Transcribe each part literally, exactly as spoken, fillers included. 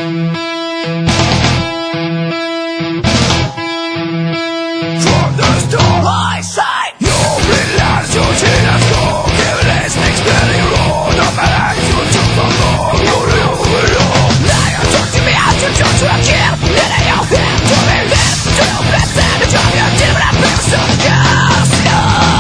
From the start I say your relationship is gone. Give this next belly roll. No matter you took the law. You know it all. Now you talk to me how to judge a kill. Then I have to be lit. To the best and the job you did. But I feel so good.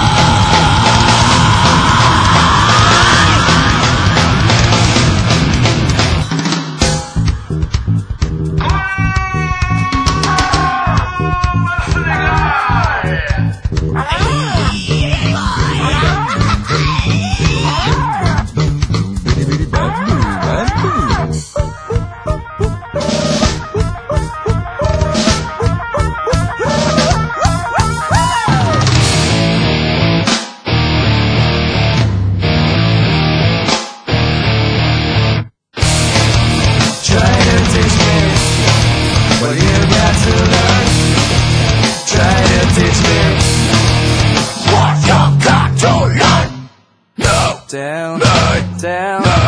What you got to learn? Try to teach me what you got to learn. No, Down, no, down, no,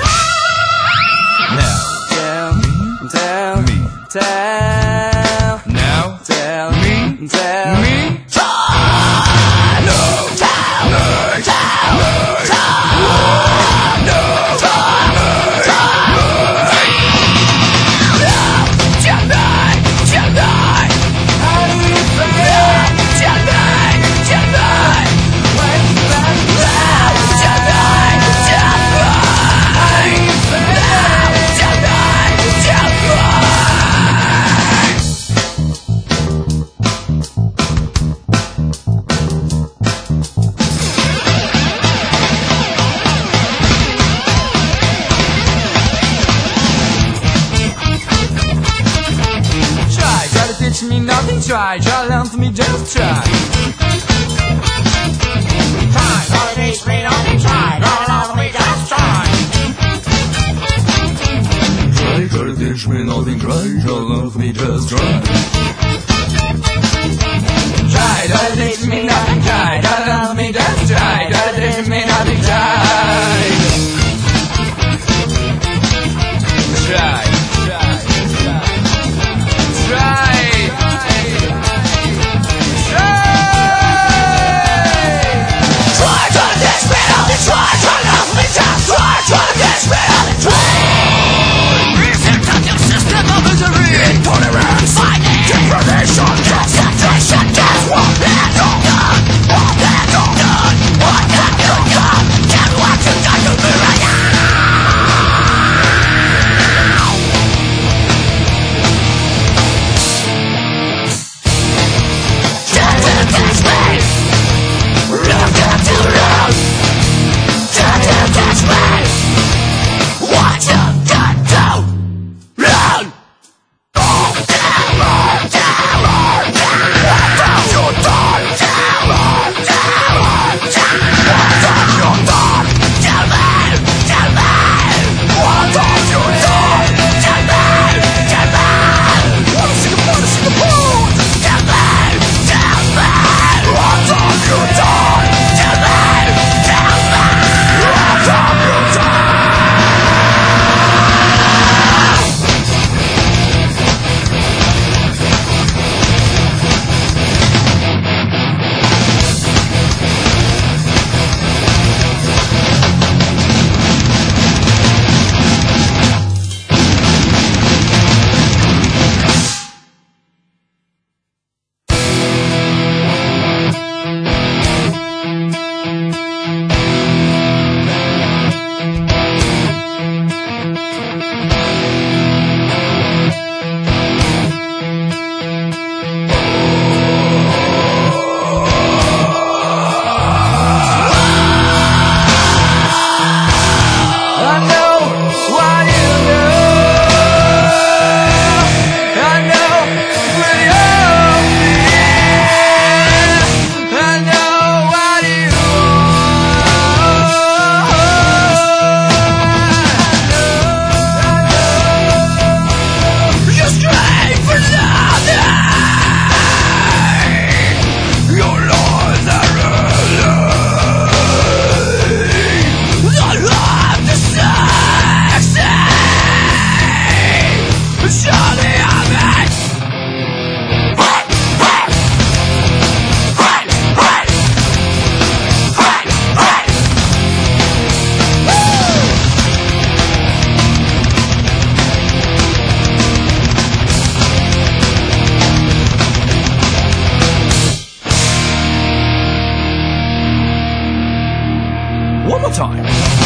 now, down, down, me, down, now, down, me, down, me, down, no, down, no, down, no, down, no, down, no, Tonight, tonight, how do you feel? Tonight, tonight, when tonight, tonight, tonight, how do you feel? Tonight, Try, try to teach me nothing. Try, try to learn for me. Just try. Try, try to teach me nothing. Try, try to learn for me. Just try. Try, try to teach me nothing. Try, try to learn for me. Just try. Try, try to teach me nothing. Try, try to learn for me. Just try. Try to teach me nothing. Try. Try, try, try, try. Try, try to teach me nothing. Try, try to learn for me. Just try. Try to teach me nothing. Try. Resistance to system of misery. Intolerance. Fighting. Degradation. Concentration. Guess what? That's all done. What that's all done. What surely have it. Hey, hey. Hey, hey. Hey, hey. One more time.